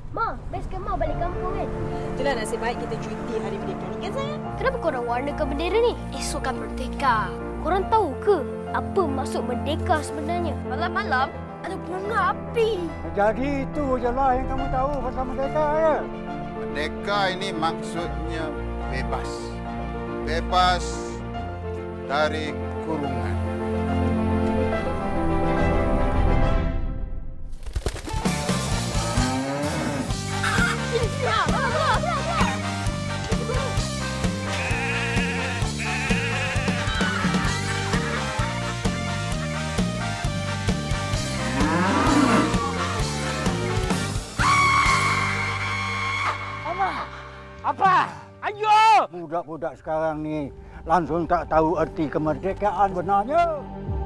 Ma, best kan Ma balik kampung kan? Itulah nasib baik kita cuti hari merdeka ni kan sayang? Kenapa korang warnakan bendera ni? Esok kan merdeka. Korang tahu ke apa maksud merdeka sebenarnya? Malam-malam ada bunga api. Jadi itu je lah yang kamu tahu pasal merdeka ya. Merdeka ini maksudnya bebas. Bebas dari kurungan. Apa? Ayo! Budak-budak sekarang ni langsung tak tahu erti kemerdekaan benarnya.